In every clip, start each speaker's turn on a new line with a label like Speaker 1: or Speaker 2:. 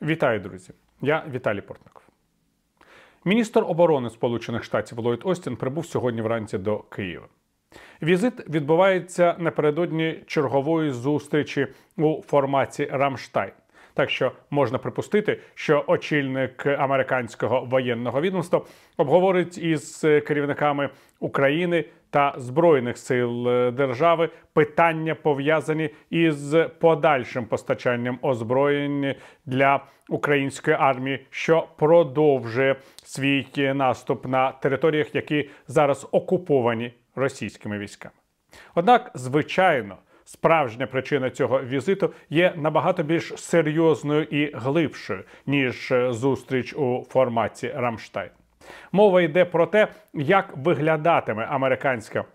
Speaker 1: Вітаю, друзі! Я Віталій Портников. Міністр оборони Сполучених Штатів Ллойд Остін прибув сьогодні вранці до Києва. Візит відбувається напередодні чергової зустрічі у форматі «Рамштайн». Так що можна припустити, що очільник американського воєнного відомства обговорить із керівниками України та Збройних сил держави питання, пов'язані із подальшим постачанням озброєнь для української армії, що продовжує свій наступ на територіях, які зараз окуповані російськими військами. Однак, звичайно, справжня причина цього візиту є набагато більш серйозною і глибшою, ніж зустріч у форматі «Рамштайн». Мова йде про те, як виглядатиме американська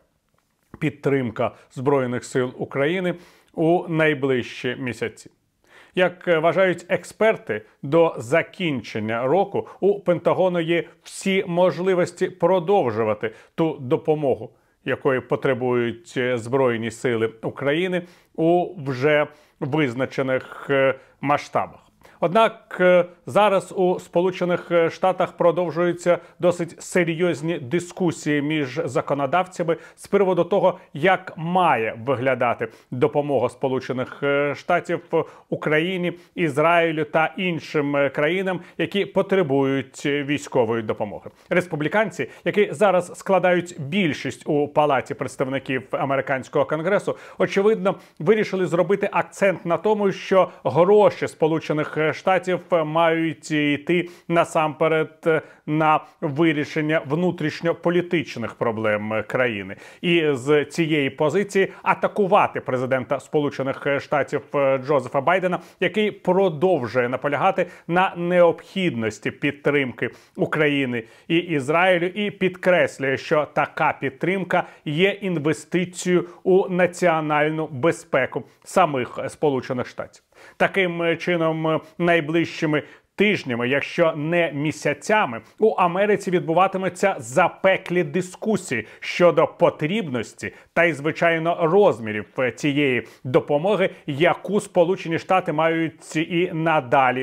Speaker 1: підтримка Збройних сил України у найближчі місяці. Як вважають експерти, до закінчення року у Пентагону є всі можливості продовжувати ту допомогу, якої потребують Збройні сили України у вже визначених масштабах. Однак зараз у Сполучених Штатах продовжуються досить серйозні дискусії між законодавцями з приводу того, як має виглядати допомога Сполучених Штатів Україні, Ізраїлю та іншим країнам, які потребують військової допомоги. Республіканці, які зараз складають більшість у Палаті представників американського конгресу, очевидно, вирішили зробити акцент на тому, що гроші Сполучених Штатів мають йти насамперед на вирішення внутрішньополітичних проблем країни. І з цієї позиції атакувати президента Сполучених Штатів Джозефа Байдена, який продовжує наполягати на необхідності підтримки України і Ізраїлю і підкреслює, що така підтримка є інвестицією у національну безпеку самих Сполучених Штатів. Таким чином, найближчими тижнями, якщо не місяцями, у Америці відбуватимуться запеклі дискусії щодо потрібності та й, звичайно, розмірів цієї допомоги, яку Сполучені Штати мають і надалі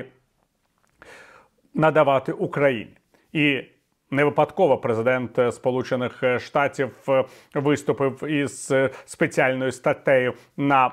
Speaker 1: надавати Україні. І не випадково президент Сполучених Штатів виступив із спеціальною статтею на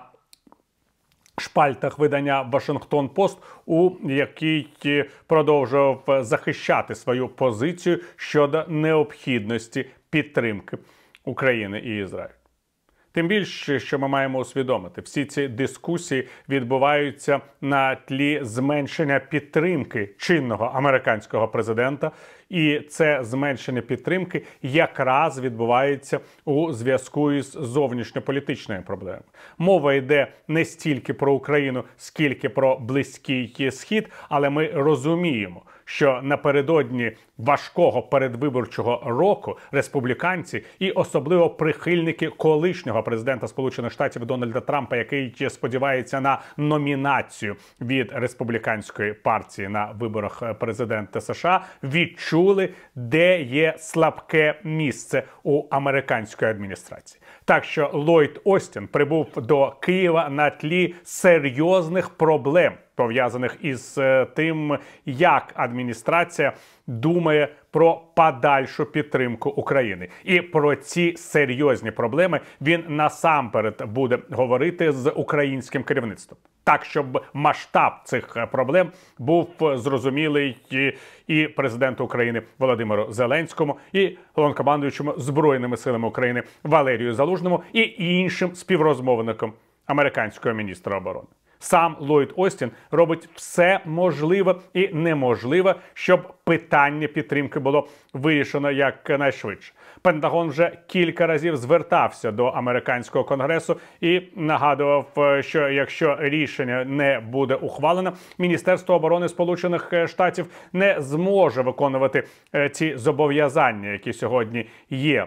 Speaker 1: шпальтах видання «Вашингтон-Пост», у якій продовжував захищати свою позицію щодо необхідності підтримки України і Ізраїлю. Тим більше, що ми маємо усвідомити, всі ці дискусії відбуваються на тлі зменшення підтримки чинного американського президента, і це зменшення підтримки якраз відбувається у зв'язку із зовнішньополітичною проблемою. Мова йде не стільки про Україну, скільки про Близький Схід, але ми розуміємо, що напередодні важкого передвиборчого року республіканці і особливо прихильники колишнього президента Сполучених Штатів Дональда Трампа, який сподівається на номінацію від республіканської партії на виборах президента США, відчули, де є слабке місце у американської адміністрації. Так що Ллойд Остін прибув до Києва на тлі серйозних проблем, пов'язаних із тим, як адміністрація думає про подальшу підтримку України. І про ці серйозні проблеми він насамперед буде говорити з українським керівництвом. Так, щоб масштаб цих проблем був зрозумілий і президенту України Володимиру Зеленському, і головнокомандуючому Збройними силами України Валерію Залужному, і іншим співрозмовникам американського міністра оборони. Сам Ллойд Остін робить все можливе і неможливе, щоб питання підтримки було вирішено якнайшвидше. Пентагон вже кілька разів звертався до американського конгресу і нагадував, що якщо рішення не буде ухвалено, Міністерство оборони Сполучених Штатів не зможе виконувати ці зобов'язання, які сьогодні є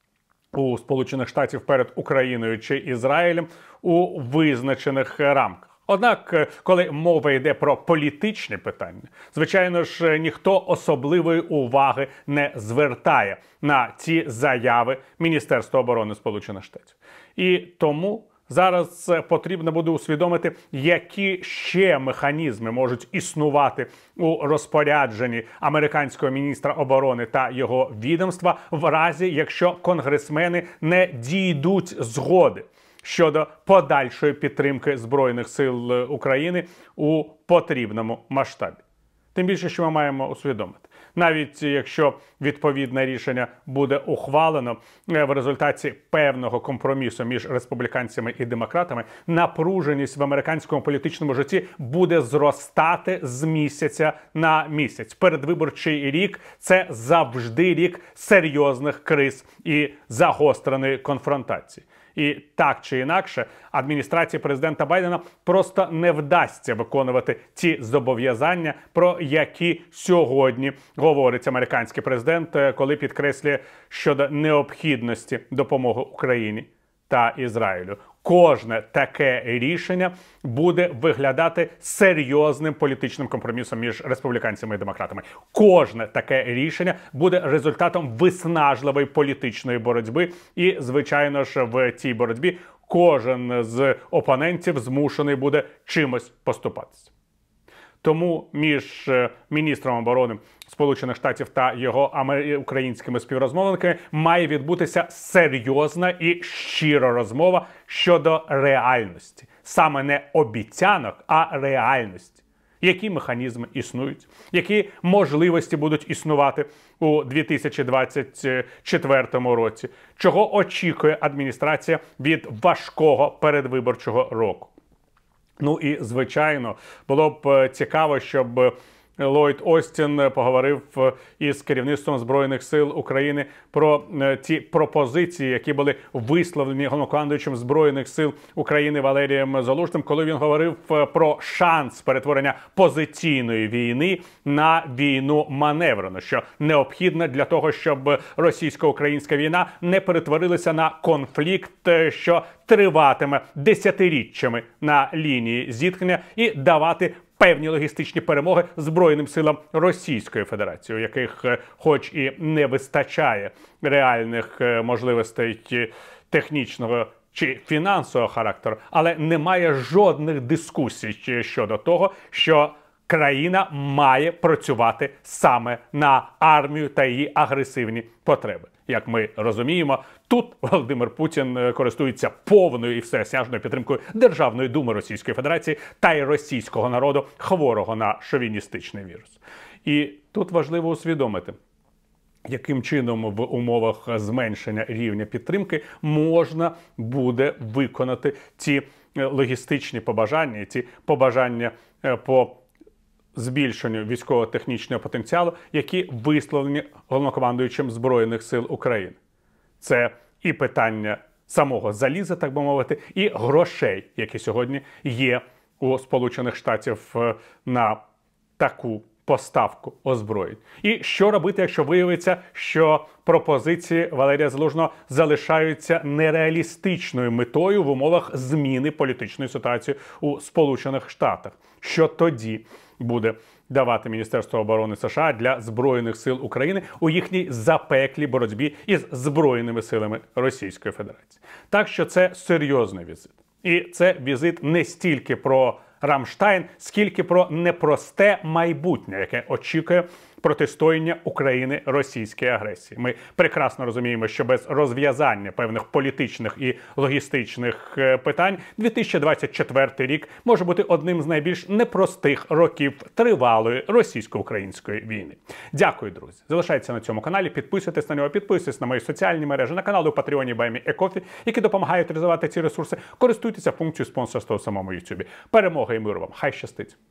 Speaker 1: у Сполучених Штатів перед Україною чи Ізраїлем у визначених рамках. Однак, коли мова йде про політичні питання, звичайно ж, ніхто особливої уваги не звертає на ці заяви Міністерства оборони Сполучених Штатів. І тому Зараз потрібно буде усвідомити, які ще механізми можуть існувати у розпорядженні американського міністра оборони та його відомства в разі, якщо конгресмени не дійдуть згоди щодо подальшої підтримки Збройних сил України у потрібному масштабі. Тим більше, що ми маємо усвідомити. Навіть якщо відповідне рішення буде ухвалено в результаті певного компромісу між республіканцями і демократами, напруженість в американському політичному житті буде зростати з місяця на місяць. Передвиборчий рік – це завжди рік серйозних криз і загостреної конфронтації. І так чи інакше, адміністрації президента Байдена просто не вдасться виконувати ті зобов'язання, про які сьогодні говорить американський президент, коли підкреслює щодо необхідності допомоги Україні та Ізраїлю. Кожне таке рішення буде виглядати серйозним політичним компромісом між республіканцями і демократами. Кожне таке рішення буде результатом виснажливої політичної боротьби. І, звичайно ж, в цій боротьбі кожен з опонентів змушений буде чимось поступатися. Тому між міністром оборони Сполучених Штатів та його українськими співрозмовниками має відбутися серйозна і щира розмова щодо реальності. Саме не обіцянок, а реальності. Які механізми існують, які можливості будуть існувати у 2024 році, чого очікує адміністрація від важкого передвиборчого року. Ну і, звичайно, було б цікаво, щоб Ллойд Остін поговорив із керівництвом Збройних сил України про ті пропозиції, які були висловлені головнокомандуючим Збройних сил України Валерієм Залужним, коли він говорив про шанс перетворення позиційної війни на війну маневрену, що необхідно для того, щоб російсько-українська війна не перетворилася на конфлікт, що триватиме десятиріччями на лінії зіткнення, і давати певні логістичні перемоги Збройним силам Російської Федерації, у яких хоч і не вистачає реальних можливостей технічного чи фінансового характеру, але немає жодних дискусій щодо того, що країна має працювати саме на армію та її агресивні потреби. Як ми розуміємо, тут Володимир Путін користується повною і всеосяжною підтримкою Державної думи Російської Федерації та й російського народу, хворого на шовіністичний вірус. І тут важливо усвідомити, яким чином в умовах зменшення рівня підтримки можна буде виконати ці логістичні побажання, ці побажання по збільшенню військово-технічного потенціалу, які висловлені головнокомандуючим Збройних сил України. Це і питання самого заліза, так би мовити, і грошей, які сьогодні є у Сполучених Штатів на таку поставку озброєнь. І що робити, якщо виявиться, що пропозиції Валерія Залужного залишаються нереалістичною метою в умовах зміни політичної ситуації у Сполучених Штатах? Що тоді буде давати Міністерство оборони США для Збройних сил України у їхній запеклій боротьбі із Збройними силами Російської Федерації? Так що це серйозний візит. І це візит не стільки про Рамштайн, скільки про непросте майбутнє, яке очікує протистояння України російській агресії. Ми прекрасно розуміємо, що без розв'язання певних політичних і логістичних питань 2024 рік може бути одним з найбільш непростих років тривалої російсько-української війни. Дякую, друзі. Залишайтеся на цьому каналі, підписуйтесь на нього, підписуйтесь на мої соціальні мережі, на канали у Патреоні, Баймі і Кофі, які допомагають реалізувати ці ресурси. Користуйтеся функцією спонсорства у самому YouTube. Перемоги і миру вам. Хай щастить!